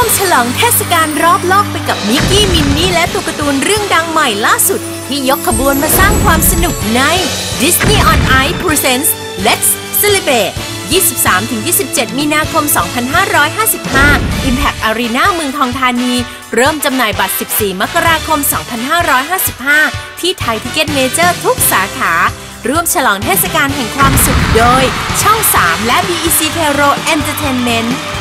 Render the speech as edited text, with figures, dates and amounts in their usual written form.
มฉลองเทศกาลรอบโลกไปกับมิกกี้มินนี่และตัวการ์ตูนเรื่องดังใหม่ล่าสุดที่ยกขบวนมาสร้างความสนุกใน Disney on Ice Presents Let's Celebrate 23-27 มีนาคม 2555 Impact Arena เมืองทองธานีเริ่มจำหน่ายบัตร 14 มกราคม 2555 ที่ไทยทิเก็ตเมเจอร์ทุกสาขาร่วมฉลองเทศกาลแห่งความสุขโดยช่อง 3 และ BEC Tero Entertainment